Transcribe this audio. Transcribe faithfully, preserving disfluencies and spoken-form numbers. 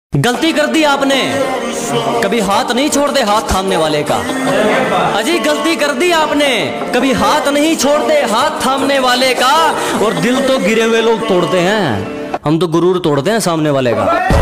गलती कर दी आपने, कभी हाथ नहीं छोड़ते हाथ थामने वाले का। अजी गलती कर दी आपने, कभी हाथ नहीं छोड़ते हाथ थामने वाले का। और दिल तो गिरे हुए लोग तोड़ते हैं, हम तो गुरूर तोड़ते हैं सामने वाले का।